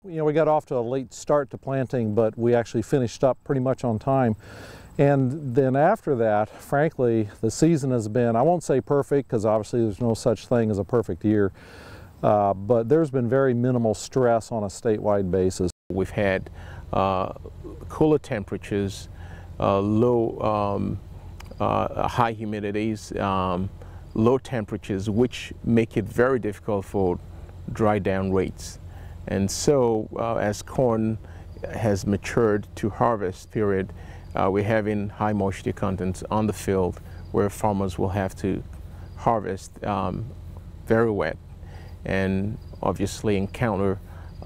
You know, we got off to a late start to planting, but we actually finished up pretty much on time. And then after that, frankly, the season has been, I won't say perfect, because obviously there's no such thing as a perfect year, but there's been very minimal stress on a statewide basis. We've had cooler temperatures, low, high humidities, low temperatures, which make it very difficult for dry down rates. And so as corn has matured to harvest period, we're having high moisture contents on the field where farmers will have to harvest very wet and obviously encounter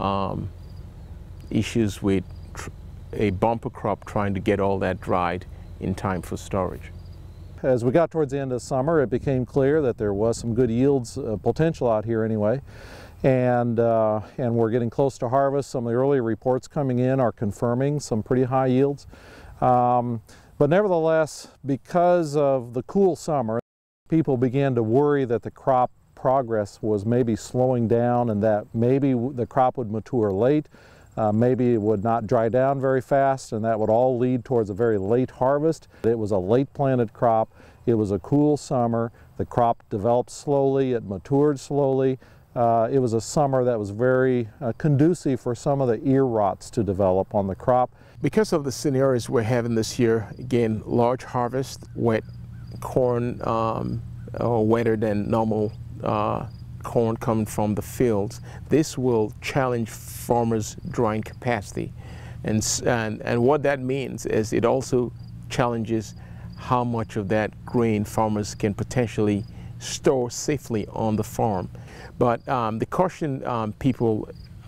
issues with a bumper crop trying to get all that dried in time for storage. As we got towards the end of summer, it became clear that there was some good yields potential out here anyway. And we're getting close to harvest. Some of the early reports coming in are confirming some pretty high yields. But nevertheless, because of the cool summer, people began to worry that the crop progress was maybe slowing down and that maybe the crop would mature late, maybe it would not dry down very fast, and that would all lead towards a very late harvest. It was a late planted crop. It was a cool summer. The crop developed slowly. It matured slowly. It was a summer that was very conducive for some of the ear rots to develop on the crop. Because of the scenarios we're having this year, again, large harvest, wet corn, wetter than normal corn coming from the fields, this will challenge farmers' drying capacity. And what that means is it also challenges how much of that grain farmers can potentially store safely on the farm. But the caution people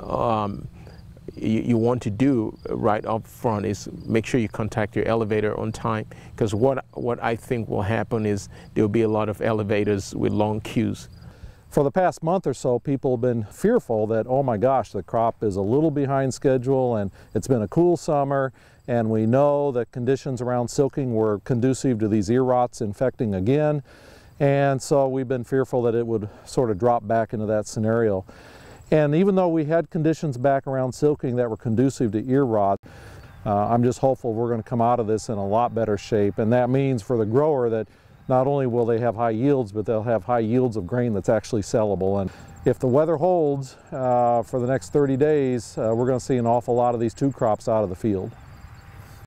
you want to do right up front is make sure you contact your elevator on time, because what I think will happen is there will be a lot of elevators with long queues. For the past month or so, people have been fearful that, oh my gosh, the crop is a little behind schedule and it's been a cool summer, and we know that conditions around silking were conducive to these ear rots infecting again. And so we've been fearful that it would sort of drop back into that scenario. And even though we had conditions back around silking that were conducive to ear rot, I'm just hopeful we're going to come out of this in a lot better shape. And that means for the grower that not only will they have high yields, but they'll have high yields of grain that's actually sellable. And if the weather holds for the next 30 days, we're going to see an awful lot of these two crops out of the field.